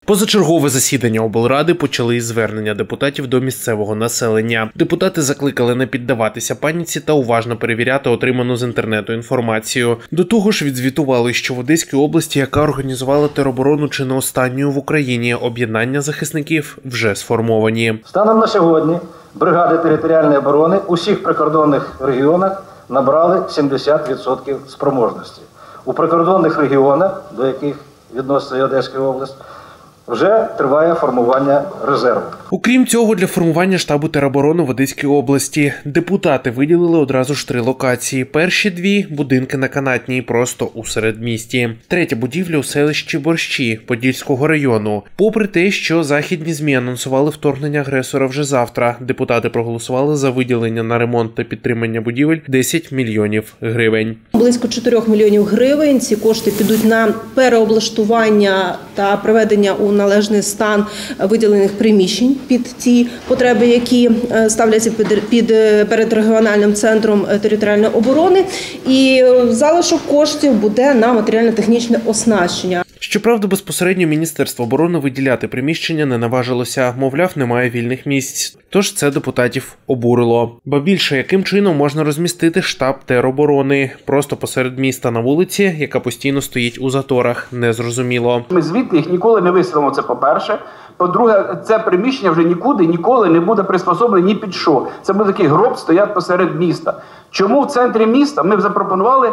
Позачергове засідання облради почали із звернення депутатів до місцевого населення. Депутати закликали не піддаватися паніці та уважно перевіряти отриману з інтернету інформацію. До того ж, відзвітували, що в Одеській області, яка організувала тероборону чи не останньою в Україні, об'єднання захисників вже сформовані. Станом на сьогодні бригади територіальної оборони у всіх прикордонних регіонах набрали 70% спроможності. У прикордонних регіонах, до яких відноситься і Одеська область, вже триває формування резерву. Окрім цього, для формування штабу тероборони в Одеській області депутати виділили одразу ж 3 локації. Перші 2 – будинки на Канатній, просто у середмісті. Третя будівля у селищі Борщі Подільського району. Попри те, що західні ЗМІ анонсували вторгнення агресора вже завтра, депутати проголосували за виділення на ремонт та підтримання будівель 10 мільйонів гривень. Близько 4 мільйонів гривень. Ці кошти підуть на переоблаштування та приведення у належний стан виділених приміщень під ті потреби, які ставляться перед регіональним центром територіальної оборони. І залишок коштів буде на матеріально-технічне оснащення. Щоправда, безпосередньо Міністерство оборони виділяти приміщення не наважилося, мовляв, немає вільних місць. Тож це депутатів обурило. Ба більше, яким чином можна розмістити штаб тероборони? Просто посеред міста на вулиці, яка постійно стоїть у заторах, незрозуміло. Ми звідти їх ніколи не виселимо, це по-перше. По-друге, це приміщення вже ніколи не буде приспособлене ні під що. Це буде такий гроб стоять посеред міста. Чому в центрі міста ми запропонували?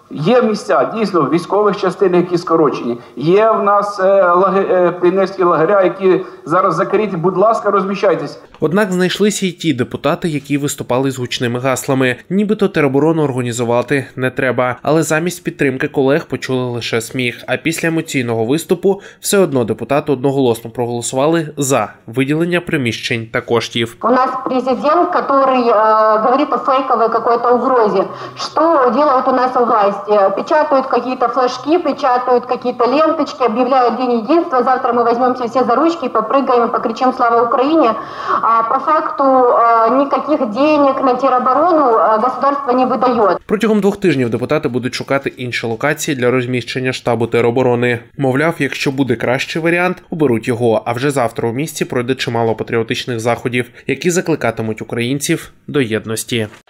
Є місця, дійсно, військових частин, які скорочені. Є в нас піонерські лагеря, які зараз закриті. Будь ласка, розміщайтесь. Однак знайшлися й ті депутати, які виступали з гучними гаслами. Нібито тероборону організувати не треба. Але замість підтримки колег почули лише сміх. А після емоційного виступу все одно депутати одноголосно проголосували за виділення приміщень та коштів. У нас президент, який говорить о фейковій какой-то угрозі. Що роблять у нас у власті? Печатают какие-то флажки, печатают какие-то ленточки, объявляют День единства. Завтра мы возьмемся все за ручки, попрыгаем и покричим «Слава Украине!». А по факту никаких денег на тероборону государство не выдает. Протягом 2 тижнів депутати будуть шукати інші локації для розміщення штабу тероборони. Мовляв, якщо буде кращий варіант, оберуть його. А вже завтра у місті пройде чимало патріотичних заходів, які закликатимуть українців до єдності.